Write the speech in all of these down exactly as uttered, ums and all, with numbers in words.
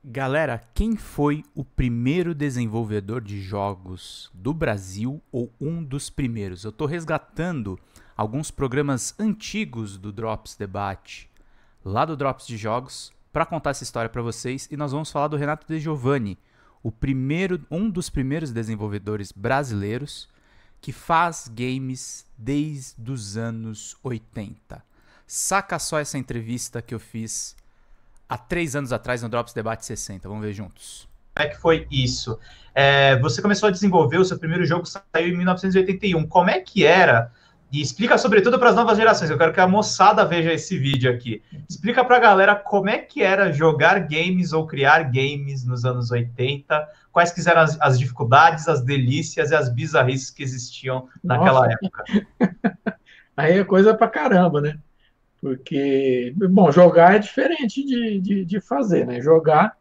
Galera, quem foi o primeiro desenvolvedor de jogos do Brasil ou um dos primeiros? Eu estou resgatando alguns programas antigos do Drops Debate, lá do Drops de Jogos, para contar essa história para vocês, e nós vamos falar do Renato De Giovanni, o primeiro, um dos primeiros desenvolvedores brasileiros que faz games desde os anos oitenta. Saca só essa entrevista que eu fiz há três anos atrás no Drops Debate sessenta. Vamos ver juntos. Como é que foi isso? É, você começou a desenvolver, o seu primeiro jogo saiu em mil novecentos e oitenta e um. Como é que era? E explica sobretudo para as novas gerações. Eu quero que a moçada veja esse vídeo aqui. Explica para a galera como é que era jogar games ou criar games nos anos oitenta. Quais que eram as, as dificuldades, as delícias e as bizarrices que existiam naquela Nossa. época. Aí é coisa pra caramba, né? Porque, bom, jogar é diferente de, de, de fazer, né? Jogar,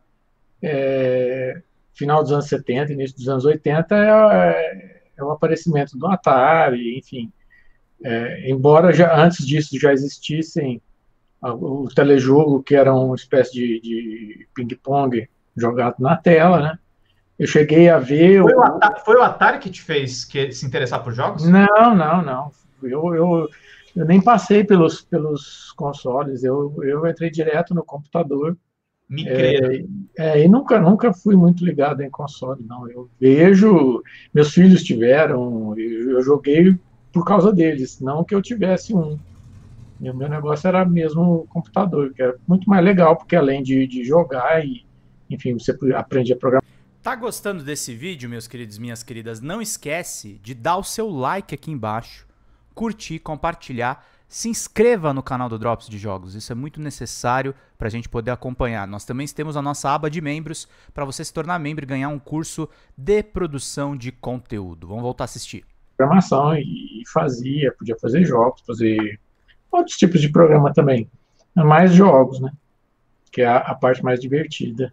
é, final dos anos setenta, início dos anos oitenta, é, é o aparecimento do Atari, enfim. É, embora já, antes disso já existissem o telejogo, que era uma espécie de, de ping-pong jogado na tela, né? Eu cheguei a ver... Foi o, o... Atari, foi o Atari que te fez que, se interessar por jogos? Não, não, não. Eu... eu Eu nem passei pelos, pelos consoles, eu, eu entrei direto no computador. Me creio. É, é, e nunca, nunca fui muito ligado em console, não. Eu vejo, meus filhos tiveram, eu, eu joguei por causa deles, não que eu tivesse um. E o meu negócio era mesmo o computador, que era muito mais legal, porque além de, de jogar, e, enfim, você aprende a programar. Tá gostando desse vídeo, meus queridos e minhas queridas? Não esquece de dar o seu like aqui embaixo, curtir, compartilhar, se inscreva no canal do Drops de Jogos, isso é muito necessário para a gente poder acompanhar. Nós também temos a nossa aba de membros para você se tornar membro e ganhar um curso de produção de conteúdo. Vamos voltar a assistir. Programação e fazia, podia fazer jogos, fazer outros tipos de programa também, mais jogos, né? Que é a, a parte mais divertida.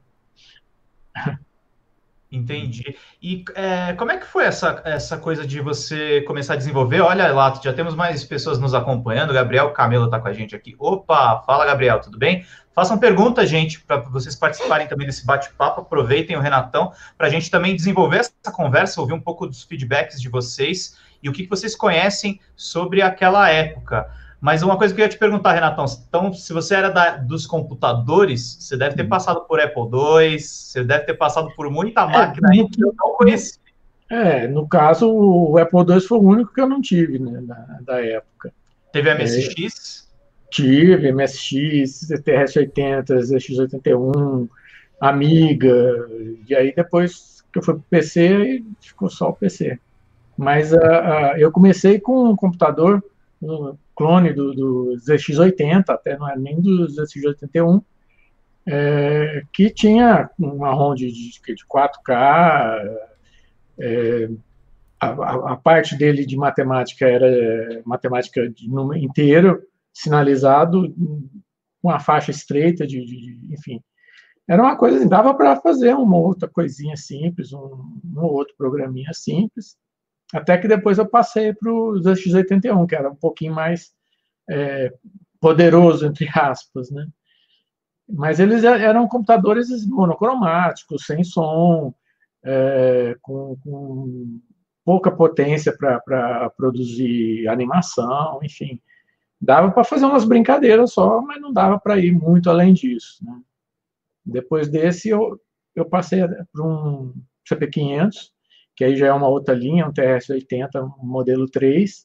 Entendi. E é, como é que foi essa, essa coisa de você começar a desenvolver? Olha lá, já temos mais pessoas nos acompanhando. O Gabriel Camelo está com a gente aqui. Opa, fala Gabriel, tudo bem? Façam pergunta, gente, para vocês participarem também desse bate-papo. Aproveitem o Renatão para a gente também desenvolver essa conversa, ouvir um pouco dos feedbacks de vocês e o que vocês conhecem sobre aquela época. Mas uma coisa que eu ia te perguntar, Renatão, então, se você era da, dos computadores, você deve ter passado por Apple dois, você deve ter passado por muita máquina é, aí que eu não conheci. É, no caso, o Apple dois foi o único que eu não tive, né, da, da época. Teve M S X? É, tive, M S X, T R S oitenta, Z X oitenta e um, Amiga, e aí depois que eu fui pro P C, ficou só o P C. Mas uh, uh, eu comecei com um computador, um clone do, do Z X oitenta, até não é nem do Z X oitenta e um, é, que tinha uma ROM de, de, de quatro K, é, a, a, a parte dele de matemática era matemática de número inteiro, sinalizado, com uma faixa estreita, de, de, enfim. Era uma coisa, dava para fazer uma outra coisinha simples, um, um outro programinha simples, até que depois eu passei para o Z X oitenta e um, que era um pouquinho mais é, poderoso, entre aspas, né? Mas eles eram computadores monocromáticos, sem som, é, com, com pouca potência para produzir animação, enfim. Dava para fazer umas brincadeiras só, mas não dava para ir muito além disso, né? Depois desse, eu, eu passei para um C P quinhentos, que aí já é uma outra linha, um T R S oitenta, um modelo três,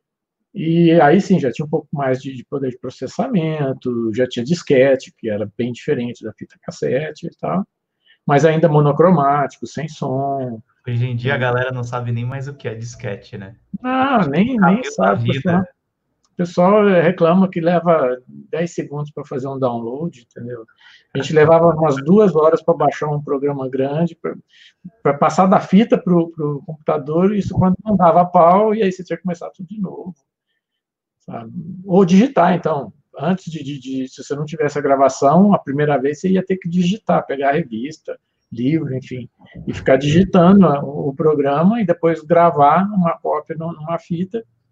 e aí sim, já tinha um pouco mais de, de poder de processamento, já tinha disquete, que era bem diferente da fita cassete e tal, mas ainda monocromático, sem som. Hoje em dia a galera não sabe nem mais o que é disquete, né? Ah, nem, nem sabe. O pessoal, o pessoal reclama que leva dez segundos para fazer um download, entendeu? A gente levava umas duas horas para baixar um programa grande, para passar da fita para o computador, isso quando não dava pau, e aí você tinha que começar tudo de novo. Sabe? Ou digitar, então. Antes de, de, de, se você não tivesse a gravação, a primeira vez você ia ter que digitar, pegar a revista, livro, enfim, e ficar digitando o programa e depois gravar uma cópia numa fita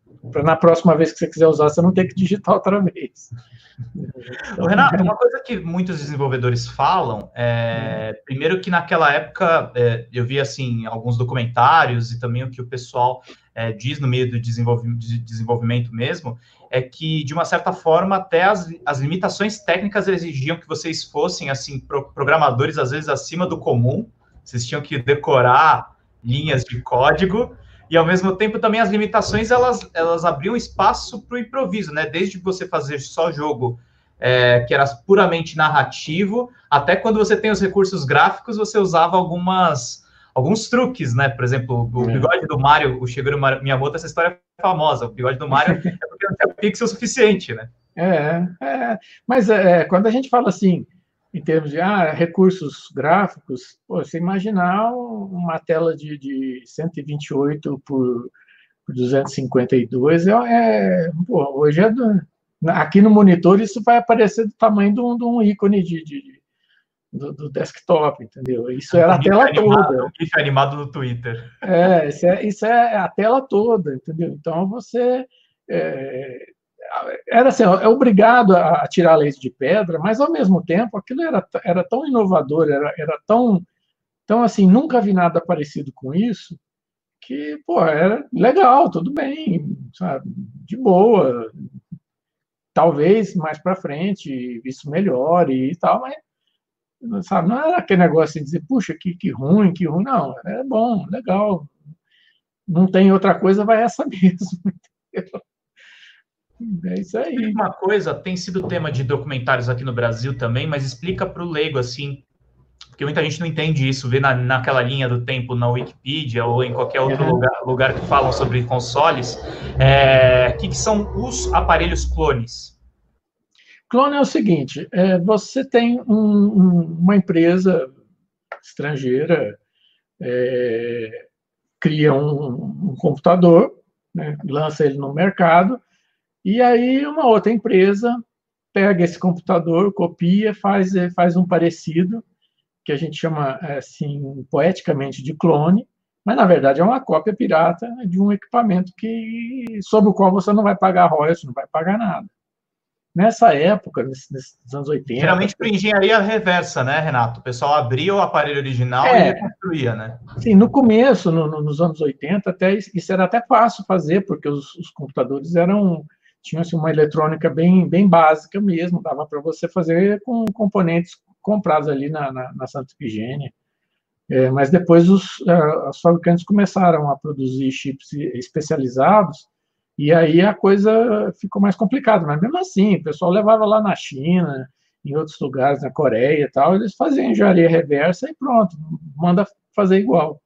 para na próxima vez que você quiser usar, você não ter que digitar outra vez. Então, Renato, uma coisa que muitos desenvolvedores falam, é, hum. primeiro que naquela época, é, eu vi assim, alguns documentários e também o que o pessoal é, diz no meio do desenvolvimento, de desenvolvimento mesmo, é que, de uma certa forma, até as, as limitações técnicas exigiam que vocês fossem, assim, pro, programadores, às vezes, acima do comum, vocês tinham que decorar linhas de código, e, ao mesmo tempo, também as limitações, elas, elas abriam espaço para o improviso, né? Desde você fazer só jogo é, que era puramente narrativo, até quando você tem os recursos gráficos, você usava algumas, alguns truques, né? Por exemplo, o bigode do Mario, o Shigeru Miyamoto, essa história é famosa. O bigode do Mario é porque não tinha pixel suficiente, né? É, é. Mas é, quando a gente fala assim, em termos de ah, recursos gráficos, pô, você imaginar uma tela de, de cento e vinte e oito por, por duzentos e cinquenta e dois, é, é, pô, hoje é do, aqui no monitor isso vai aparecer do tamanho de um, de um ícone de, de, do, do desktop, entendeu? Isso era a tela toda. Um GIF animado no Twitter. É, isso é, isso é a tela toda, entendeu? Então você... É, era assim, é obrigado a tirar leite de pedra, mas ao mesmo tempo aquilo era, era tão inovador, era, era tão, tão assim, nunca vi nada parecido com isso, que, pô, era legal, tudo bem, sabe, de boa, talvez mais para frente isso melhore e tal, mas, sabe, não era aquele negócio de dizer, puxa, que, que ruim, que ruim, não, é bom, legal, não tem outra coisa, vai essa mesmo, entendeu? É isso aí. Uma coisa, tem sido tema de documentários aqui no Brasil também, mas explica para o leigo, assim, porque muita gente não entende isso, vê na, naquela linha do tempo na Wikipedia ou em qualquer outro uhum. lugar, lugar que falam sobre consoles, é, que, que são os aparelhos clones? Clone é o seguinte, é, você tem um, um, uma empresa estrangeira, é, cria um, um computador, né, lança ele no mercado, e aí uma outra empresa pega esse computador, copia, faz, faz um parecido, que a gente chama, assim, poeticamente de clone, mas na verdade é uma cópia pirata de um equipamento que, sobre o qual você não vai pagar royalties, não vai pagar nada. Nessa época, nesses, nesses anos oitenta... Geralmente por engenharia reversa, né, Renato? O pessoal abria o aparelho original é, e reconstruía, né? Sim, no começo, no, no, nos anos oitenta, até, isso era até fácil fazer, porque os, os computadores eram... tinha assim, uma eletrônica bem, bem básica mesmo, dava para você fazer com componentes comprados ali na, na, na Santa Efigênia. É, mas depois os, uh, os fabricantes começaram a produzir chips especializados, e aí a coisa ficou mais complicada. Mas mesmo assim, o pessoal levava lá na China, em outros lugares, na Coreia e tal, eles faziam engenharia reversa e pronto, manda fazer igual.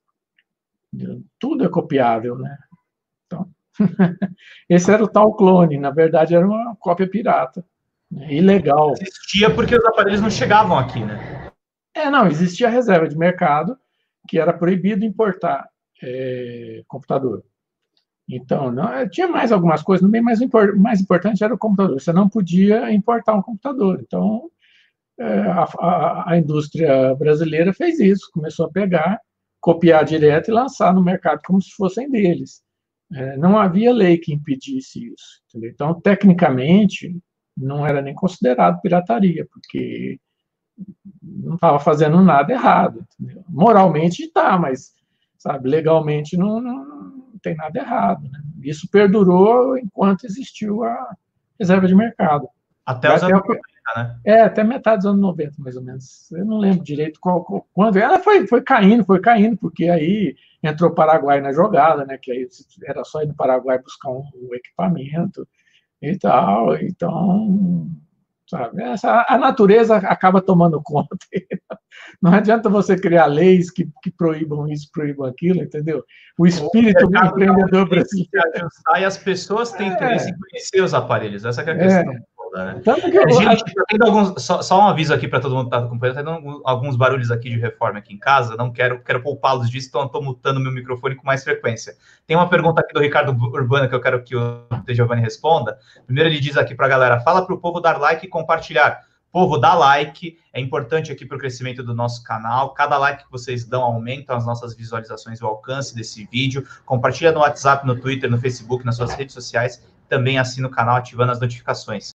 Tudo é copiável, né? Então... esse era o tal clone, na verdade era uma cópia pirata, né? Ilegal. Existia porque os aparelhos não chegavam aqui, né? É, não, existia reserva de mercado, que era proibido importar é, computador. Então, não, tinha mais algumas coisas, bem mais, import, mais importante era o computador, você não podia importar um computador. Então, é, a, a, a indústria brasileira fez isso, começou a pegar, copiar direto e lançar no mercado como se fossem deles. É, não havia lei que impedisse isso. Entendeu? Então, tecnicamente, não era nem considerado pirataria, porque não estava fazendo nada errado. Entendeu? Moralmente está, mas sabe, legalmente não, não, não tem nada errado. Né? Isso perdurou enquanto existiu a reserva de mercado. Até os anos noventa, né? É, até metade dos anos noventa, mais ou menos. Eu não lembro direito qual, qual, quando. Ela foi, foi caindo, foi caindo, porque aí entrou o Paraguai na jogada, né? Que aí era só ir no Paraguai buscar um, um equipamento e tal. Então, sabe, essa, a natureza acaba tomando conta. Não adianta você criar leis que, que proíbam isso, proíbam aquilo, entendeu? O espírito do empreendedor brasileiro. E as pessoas têm é. interesse em conhecer os aparelhos, essa que é a questão. É. Né? Tanto que eu... Gente, tá tendo alguns, só, só um aviso aqui para todo mundo que está acompanhando, está tendo alguns barulhos aqui de reforma aqui em casa, não quero, quero poupá-los disso, então estou mutando meu microfone com mais frequência. Tem uma pergunta aqui do Ricardo Urbano que eu quero que o De Giovanni responda. Primeiro ele diz aqui para a galera, fala para o povo dar like e compartilhar. Povo, dá like, é importante aqui para o crescimento do nosso canal. Cada like que vocês dão aumenta as nossas visualizações e o alcance desse vídeo. Compartilha no WhatsApp, no Twitter, no Facebook, nas suas redes sociais. Também assina o canal ativando as notificações.